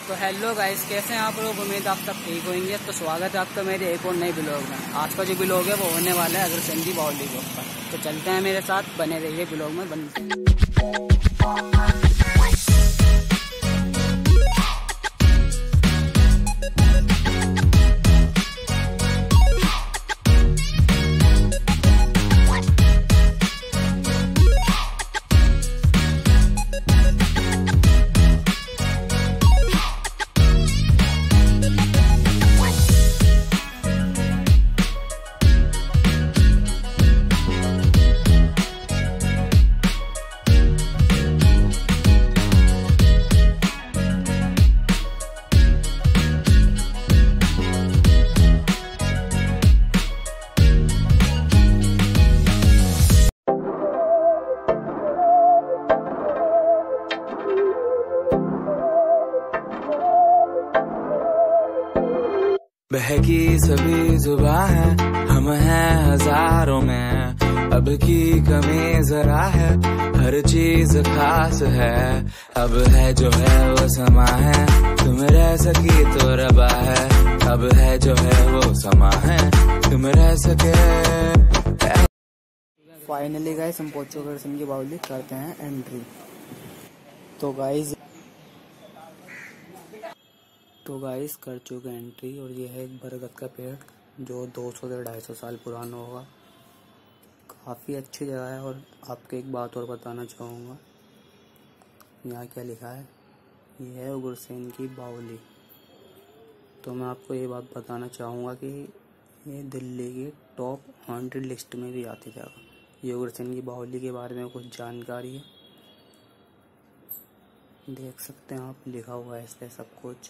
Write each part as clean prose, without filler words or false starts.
तो hello guys, कैसे हैं आप लोग। उम्मीद आप सब ठीक होंगे। तो स्वागत है आपका मेरे एक और नए ब्लॉग में। आज का जो ब्लॉग है वो होने वाला है अग्रसेन की बाउली के ऊपर। तो चलते हैं मेरे साथ, बने रहिए ब्लॉग में। बहकी सभी जुबां है, हम हैं हजारों में। अब की कमी जरा है, हर चीज खास है। अब है जो है वो समा है, तुम रह सकी तो रबा है। अब है जो है वो समा है, तुम रह सके। फाइनली गाइस हम पहुंच चुके अग्रसेन की बाउली, करते हैं एंट्री। तो गाइस कर चुके एंट्री। और ये है एक बरगद का पेड़ जो 200 से 250 साल पुराना होगा। काफ़ी अच्छी जगह है। और आपको एक बात और बताना चाहूँगा, यहाँ क्या लिखा है, ये है अग्रसेन की बाउली। तो मैं आपको ये बात बताना चाहूँगा कि ये दिल्ली की टॉप 100 लिस्ट में भी आती जगह। ये अग्रसेन की बाउली के बारे में कुछ जानकारी है, देख सकते हैं आप, लिखा हुआ है इसमें सब कुछ।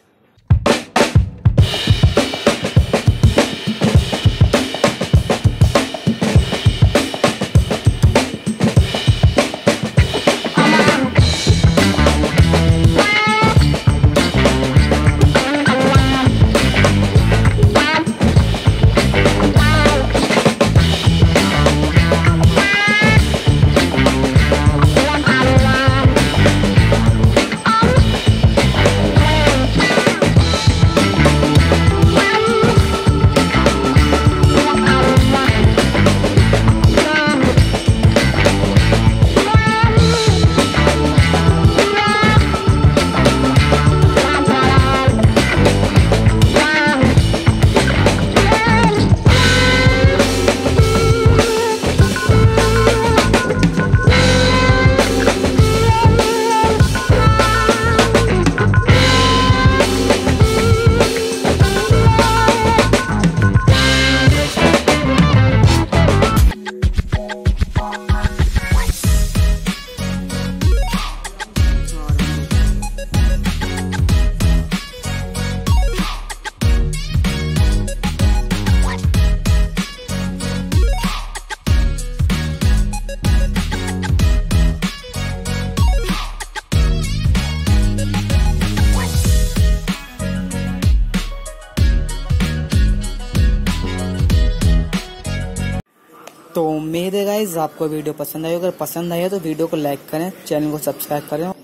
तो उम्मीद है गाइस आपको वीडियो पसंद आई। अगर पसंद आया तो वीडियो को लाइक करें, चैनल को सब्सक्राइब करें।